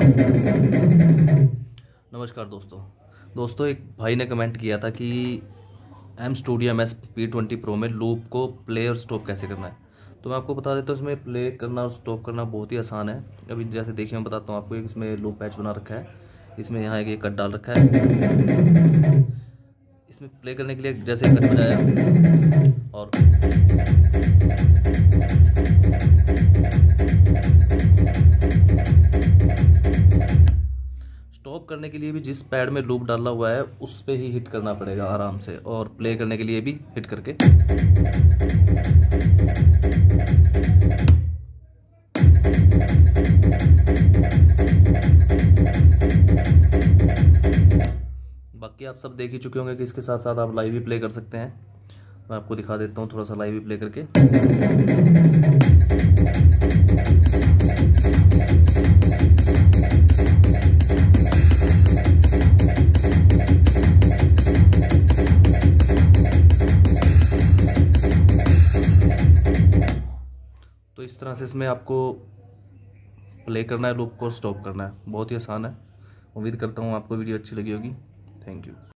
नमस्कार दोस्तों, एक भाई ने कमेंट किया था कि M studio MS P20 Pro में लूप को प्ले और स्टॉप कैसे करना है। तो मैं आपको बता देता हूँ, इसमें प्ले करना और स्टॉप करना बहुत ही आसान है। अभी जैसे देखिए मैं बताता हूँ आपको। एक इसमें लूप पैच बना रखा है, इसमें यहाँ एक कट डाल रखा है। इसमें प्ले करने के लिए जैसे कट बजाया और स्टॉप करने के लिए भी जिस पैड में लूप डाला हुआ है उस पे ही हिट करना पड़ेगा आराम से, और प्ले करने के लिए भी हिट करके। बाकी आप सब देख ही चुके होंगे कि इसके साथ साथ आप लाइव भी प्ले कर सकते हैं। मैं आपको दिखा देता हूँ थोड़ा सा लाइव भी प्ले करके। तो इस तरह से इसमें आपको प्ले करना है, लूप को स्टॉप करना है। बहुत ही आसान है। उम्मीद करता हूँ आपको वीडियो अच्छी लगी होगी। Thank you.